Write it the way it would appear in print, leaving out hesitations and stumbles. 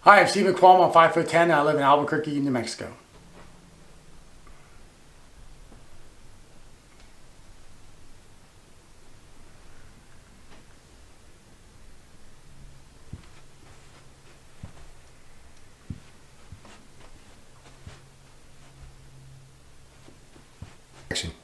Hi, I'm Stephen Cuomo. I'm 5'10" and I live in Albuquerque, New Mexico. Action.